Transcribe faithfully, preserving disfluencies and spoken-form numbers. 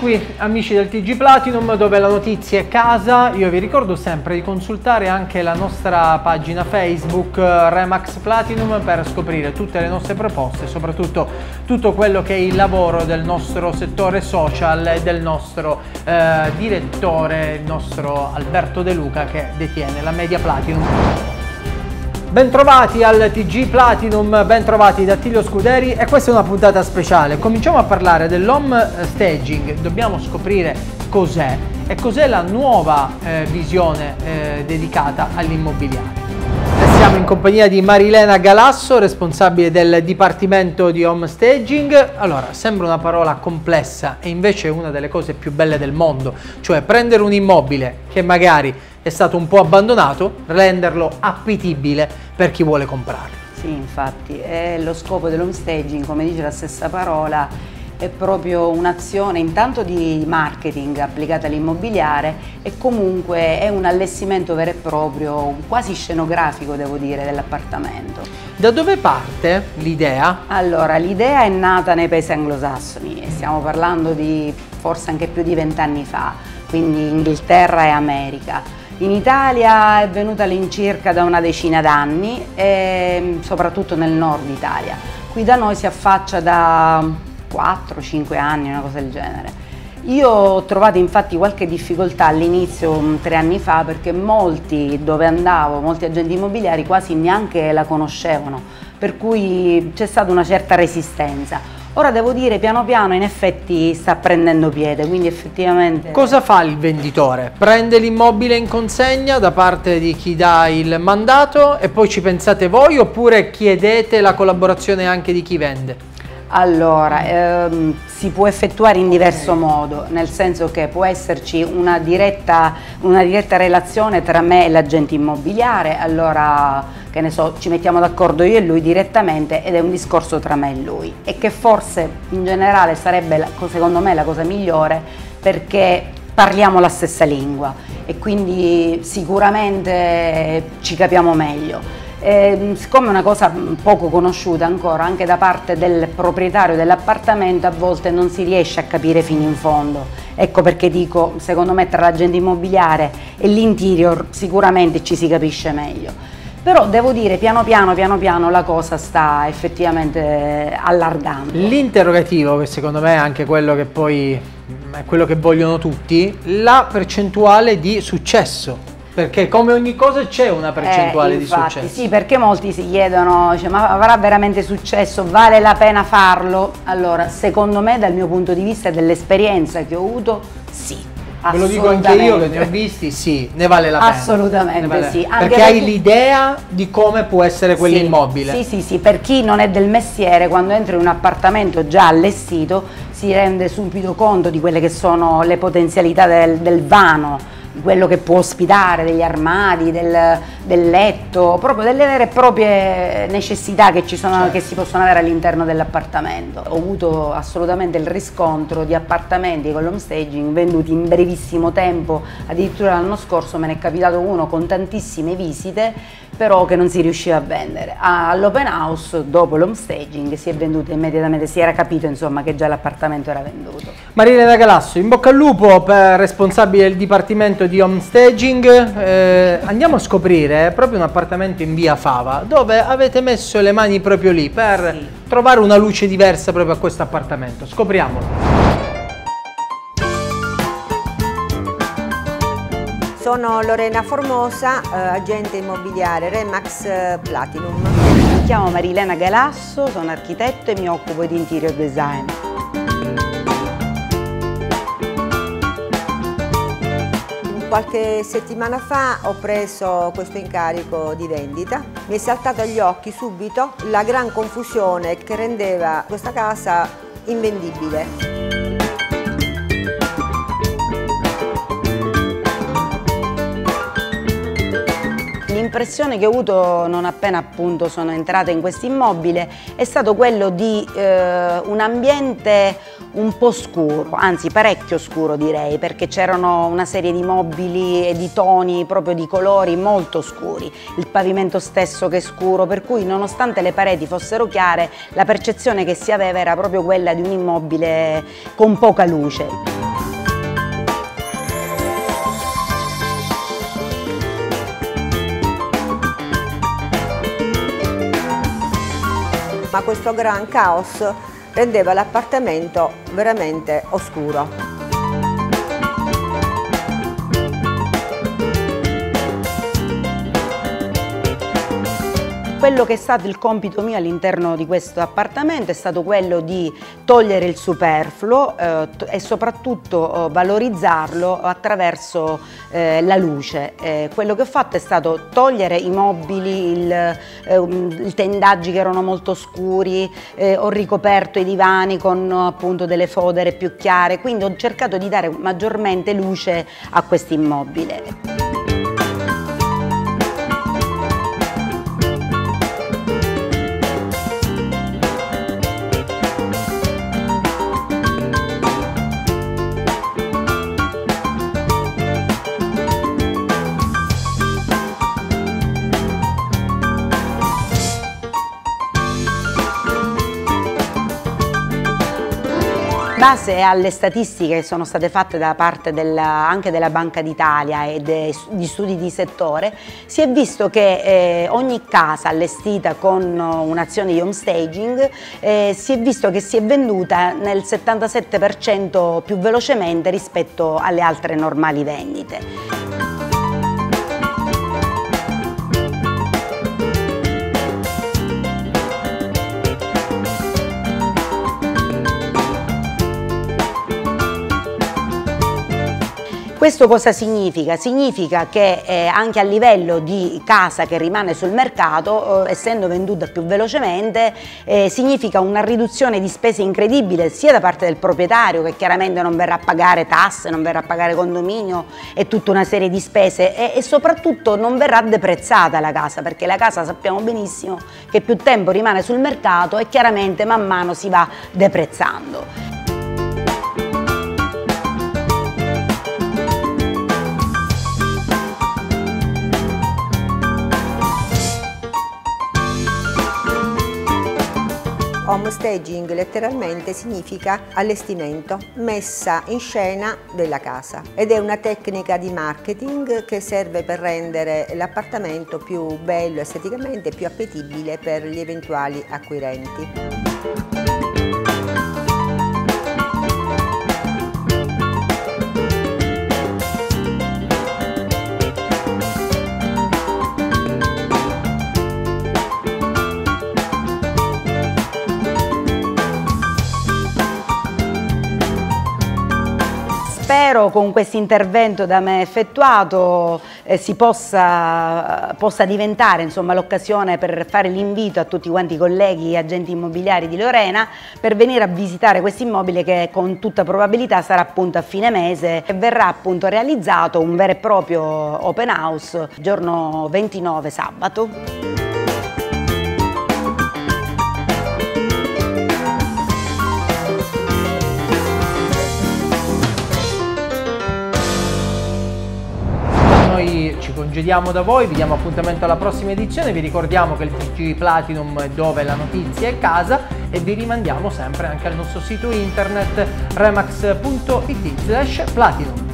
qui amici del T G Platinum, dove la notizia è casa. Io vi ricordo sempre di consultare anche la nostra pagina Facebook Remax Platinum per scoprire tutte le nostre proposte, soprattutto tutto quello che è il lavoro del nostro settore social e del nostro eh, direttore, il nostro Alberto De Luca, che detiene la Media Platinum. Bentrovati al T G Platinum, bentrovati da Attilio Scuderi, e questa è una puntata speciale. Cominciamo a parlare dell'home staging. Dobbiamo scoprire cos'è e cos'è la nuova eh, visione eh, dedicata all'immobiliare. Siamo in compagnia di Marilena Galasso, responsabile del Dipartimento di Home Staging. Allora, sembra una parola complessa e invece è una delle cose più belle del mondo, cioè prendere un immobile che magari è stato un po' abbandonato, renderlo appetibile per chi vuole comprarlo. Sì, infatti, è lo scopo dell'home staging, come dice la stessa parola, è proprio un'azione intanto di marketing applicata all'immobiliare e comunque è un allestimento vero e proprio, quasi scenografico devo dire, dell'appartamento. Da dove parte l'idea? Allora, l'idea è nata nei paesi anglosassoni e stiamo parlando di forse anche più di vent'anni fa, quindi Inghilterra e America. In Italia è venuta all'incirca da una decina d'anni e soprattutto nel nord Italia. Qui da noi si affaccia da quattro cinque anni, una cosa del genere. Io ho trovato infatti qualche difficoltà all'inizio, tre anni fa, perché molti dove andavo, molti agenti immobiliari quasi neanche la conoscevano, per cui c'è stata una certa resistenza. Ora devo dire, piano piano in effetti sta prendendo piede, quindi effettivamente... Cosa fa il venditore? Prende l'immobile in consegna da parte di chi dà il mandato e poi ci pensate voi, oppure chiedete la collaborazione anche di chi vende? Allora, ehm, si può effettuare in diverso modo, nel senso che può esserci una diretta, una diretta relazione tra me e l'agente immobiliare, allora che ne so, ci mettiamo d'accordo io e lui direttamente ed è un discorso tra me e lui, e che forse in generale sarebbe secondo me la cosa migliore, perché parliamo la stessa lingua e quindi sicuramente ci capiamo meglio. Eh, siccome è una cosa poco conosciuta ancora anche da parte del proprietario dell'appartamento, a volte non si riesce a capire fino in fondo. Ecco perché dico, secondo me tra l'agente immobiliare e l'interior sicuramente ci si capisce meglio. Però devo dire, piano piano, piano piano la cosa sta effettivamente allargando. L'interrogativo, che secondo me è anche quello che poi è quello che vogliono tutti, la percentuale di successo. Perché come ogni cosa c'è una percentuale eh, infatti, di successo. Sì, perché molti si chiedono, cioè, ma avrà veramente successo? Vale la pena farlo? Allora, secondo me, dal mio punto di vista e dell'esperienza che ho avuto, sì. Ve lo dico anche io che ne ho visti, sì, ne vale la pena. Assolutamente vale. Sì. Anche perché hai l'idea di come può essere quell'immobile. Sì, sì, sì, per chi non è del mestiere, quando entra in un appartamento già allestito si rende subito conto di quelle che sono le potenzialità del, del vano, quello che può ospitare, degli armadi, del, del letto, proprio delle vere e proprie necessità che, ci sono, certo, che si possono avere all'interno dell'appartamento. Ho avuto assolutamente il riscontro di appartamenti con l'home staging venduti in brevissimo tempo, addirittura l'anno scorso me ne è capitato uno con tantissime visite, però che non si riusciva a vendere. All'open house, dopo l'home staging, si è venduto immediatamente, si era capito insomma che già l'appartamento era venduto. Marilena Galasso, in bocca al lupo per responsabile del Dipartimento di Home Staging. Eh, andiamo a scoprire proprio un appartamento in via Fava, dove avete messo le mani proprio lì per sì. trovare una luce diversa proprio a questo appartamento. Scopriamolo. Sono Lorena Formosa, eh, agente immobiliare Remax Platinum. Mi chiamo Marilena Galasso, sono architetto e mi occupo di interior design. Qualche settimana fa ho preso questo incarico di vendita. Mi è saltato agli occhi subito la gran confusione che rendeva questa casa invendibile. L'impressione che ho avuto non appena appunto sono entrata in questo immobile è stato quello di eh, un ambiente un po' scuro, anzi parecchio scuro direi, perché c'erano una serie di mobili e di toni, proprio di colori molto scuri, il pavimento stesso che è scuro, per cui nonostante le pareti fossero chiare la percezione che si aveva era proprio quella di un immobile con poca luce. ma questo gran caos rendeva l'appartamento veramente oscuro. Quello che è stato il compito mio all'interno di questo appartamento è stato quello di togliere il superfluo eh, e soprattutto eh, valorizzarlo attraverso eh, la luce. Eh, quello che ho fatto è stato togliere i mobili, il, eh, i tendaggi che erano molto scuri, eh, ho ricoperto i divani con appunto delle fodere più chiare, quindi ho cercato di dare maggiormente luce a questo immobile. In base alle statistiche che sono state fatte da parte della, anche della Banca d'Italia e degli studi di settore, si è visto che eh, ogni casa allestita con un'azione di home staging eh, si è visto che si è venduta nel settantasette per cento più velocemente rispetto alle altre normali vendite. Questo cosa significa? Significa che eh, anche a livello di casa che rimane sul mercato, eh, essendo venduta più velocemente, eh, significa una riduzione di spese incredibile sia da parte del proprietario, che chiaramente non verrà a pagare tasse, non verrà a pagare condominio e tutta una serie di spese, e, e soprattutto non verrà deprezzata la casa, perché la casa sappiamo benissimo che più tempo rimane sul mercato e chiaramente man mano si va deprezzando. Home staging letteralmente significa allestimento, messa in scena della casa, ed è una tecnica di marketing che serve per rendere l'appartamento più bello esteticamente, più appetibile per gli eventuali acquirenti. Spero con questo intervento da me effettuato eh, si possa, possa diventare l'occasione per fare l'invito a tutti quanti i colleghi e agenti immobiliari di Lorena per venire a visitare questo immobile, che con tutta probabilità sarà appunto a fine mese e verrà appunto realizzato un vero e proprio open house giorno ventinove, sabato. Noi ci congediamo da voi, vi diamo appuntamento alla prossima edizione, vi ricordiamo che il T G Platinum è dove la notizia è casa e vi rimandiamo sempre anche al nostro sito internet remax punto it slash platinum.